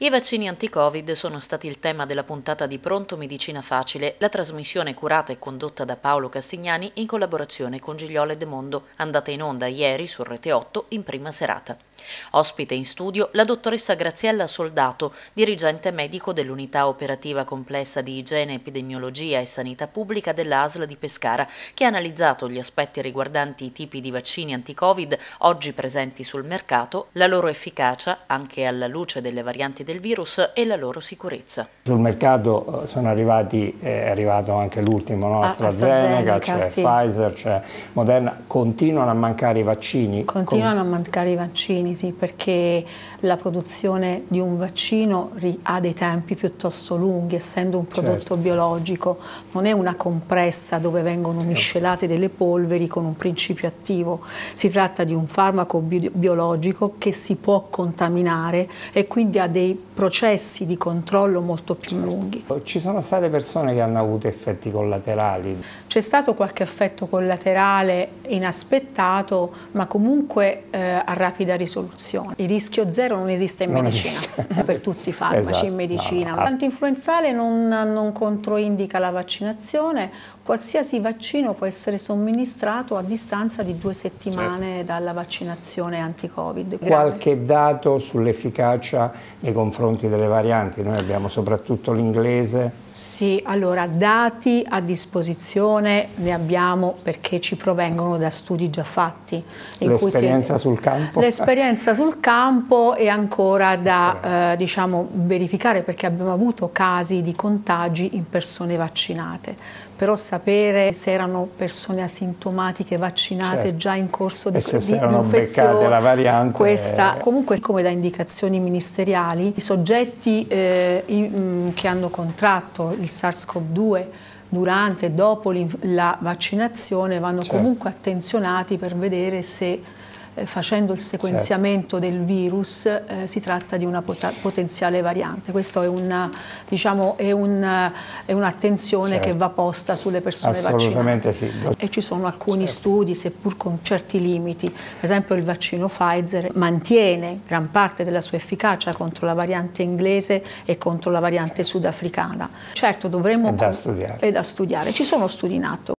I vaccini anti-Covid sono stati il tema della puntata di Pronto Medicina Facile, la trasmissione curata e condotta da Paolo Castignani in collaborazione con Gigliola De Mondo, andata in onda ieri su Rete 8 in prima serata. Ospite in studio la dottoressa Graziella Soldato, dirigente medico dell'unità operativa complessa di igiene, epidemiologia e sanità pubblica della ASL di Pescara, che ha analizzato gli aspetti riguardanti i tipi di vaccini anti-Covid oggi presenti sul mercato, la loro efficacia anche alla luce delle varianti del virus e la loro sicurezza. Sul mercato è arrivato anche l'ultimo, no? AstraZeneca, c'è sì. Pfizer, c'è Moderna. Continuano a mancare i vaccini? Continuano a mancare i vaccini, sì, perché la produzione di un vaccino ha dei tempi piuttosto lunghi, essendo un prodotto biologico. Non è una compressa dove vengono miscelate delle polveri con un principio attivo. Si tratta di un farmaco biologico che si può contaminare e quindi ha dei processi di controllo molto più lunghi. Ci sono state persone che hanno avuto effetti collaterali? C'è stato qualche effetto collaterale inaspettato, ma comunque a rapida risoluzione. Il rischio zero non esiste in medicina, per tutti i farmaci in medicina. L'antinfluenzale non controindica la vaccinazione, qualsiasi vaccino può essere somministrato a distanza di 2 settimane dalla vaccinazione anti-Covid. Qualche dato sull'efficacia nei confronti delle varianti? Noi abbiamo soprattutto l'inglese. Sì, allora dati a disposizione ne abbiamo perché ci provengono da studi già fatti. L'esperienza sul campo? L'esperienza sul campo è ancora da diciamo, verificare, perché abbiamo avuto casi di contagi in persone vaccinate. Però sapere se erano persone asintomatiche vaccinate già in corso di infezione, la variante comunque, come da indicazioni ministeriali, i soggetti che hanno contratto il SARS-CoV-2 durante e dopo la vaccinazione vanno comunque attenzionati per vedere se facendo il sequenziamento del virus si tratta di una potenziale variante. Questo è un'attenzione che va posta sulle persone vaccinate. Sì. E ci sono alcuni studi, seppur con certi limiti. Per esempio il vaccino Pfizer mantiene gran parte della sua efficacia contro la variante inglese e contro la variante sudafricana. Certo dovremmo... È da studiare. È da studiare. Ci sono studi in atto.